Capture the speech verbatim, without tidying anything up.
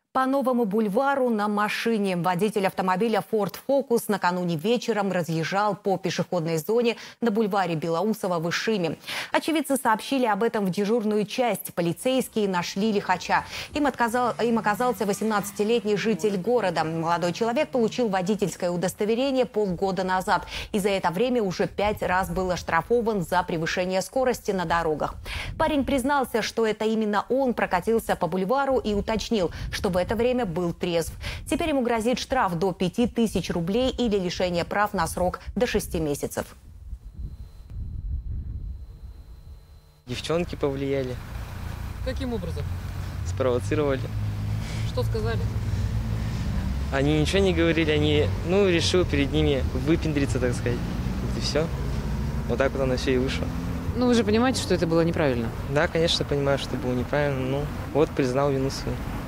По новому бульвару на машине водитель автомобиля Ford Focus накануне вечером разъезжал по пешеходной зоне на бульваре Белоусова в Ишиме. Очевидцы сообщили об этом в дежурную часть. Полицейские нашли лихача. Им, отказал, им оказался восемнадцатилетний житель города. Молодой человек получил водительское удостоверение полгода назад. И за это время уже пять раз был оштрафован за превышение скорости на дорогах. Парень признался, что это именно он прокатился по бульвару и уточнил, что в это время был трезв. Теперь ему грозит штраф до пяти тысяч рублей или лишение прав на срок до шести месяцев. Девчонки повлияли. Каким образом? Спровоцировали. Что сказали? Они ничего не говорили, они, ну, решил перед ними выпендриться, так сказать. Вот и все. Вот так вот оно все и вышло. Ну, вы же понимаете, что это было неправильно? Да, конечно, понимаю, что было неправильно. Ну, вот признал вину свою.